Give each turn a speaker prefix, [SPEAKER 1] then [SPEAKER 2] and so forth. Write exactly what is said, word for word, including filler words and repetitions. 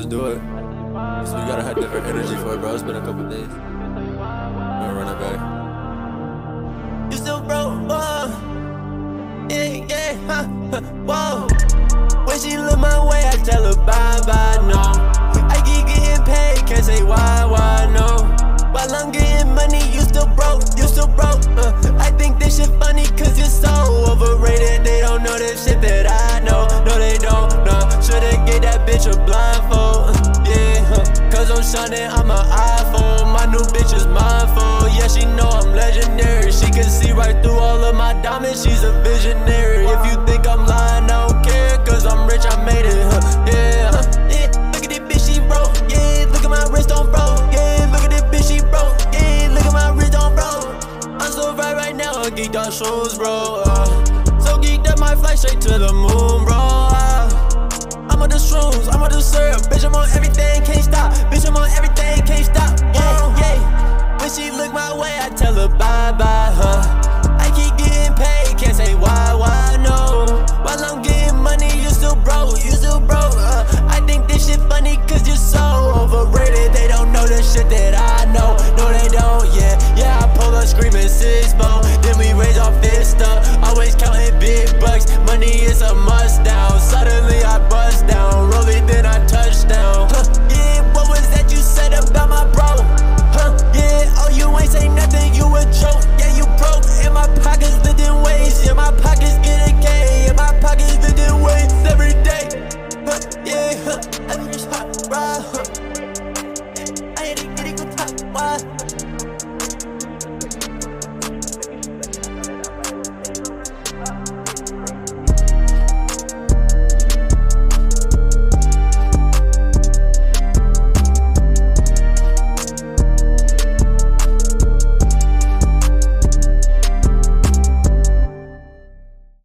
[SPEAKER 1] do it. So you gotta have different energy for it, bro. It's been a couple days. I'm gonna run it back.
[SPEAKER 2] You still broke, whoa. Yeah, yeah, huh, huh, whoa. When she look my way, I tell her bye bye, no. I keep getting paid, can't say why, why, no. While I'm getting money, you still broke, you still broke. uh, I think this shit funny cause you're so overrated. They don't know the shit that I know. No, they don't, no. Shoulda gave that bitch a blindfold, uh, yeah, huh. Cause I'm shining, I'm an iPhone. My new bitch is mindful, yeah, she know I'm legendary. She can see right through all of my diamonds, she's a visionary. If you think I'm lying, I don't care, cause I'm rich, I made it, huh, yeah, huh, yeah. Look at this bitch, she broke, yeah. Look at my wrist on broke, yeah. Look at this bitch, she broke, yeah. Look at my wrist on broke. I'm so right right now, I geeked out shoes, bro, uh, so geeked that might fly straight to the moon, bro, uh, I'm on the shrooms, I'm on the syrup. Bitch, I'm on everything, can't stop. Bitch, I'm on everything, can't stop, yeah, yeah. When she look my way, I tell her bye bye, huh.